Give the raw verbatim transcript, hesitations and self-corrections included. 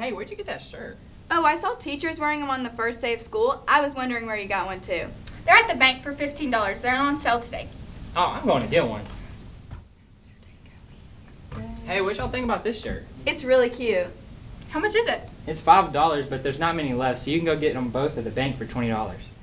Hey, where'd you get that shirt? Oh, I saw teachers wearing them on the first day of school. I was wondering where you got one too. They're at the bank for fifteen dollars. They're on sale today. Oh, I'm going to get one. Hey, what y'all think about this shirt? It's really cute. How much is it? It's five dollars, but there's not many left, so you can go get them both at the bank for twenty dollars.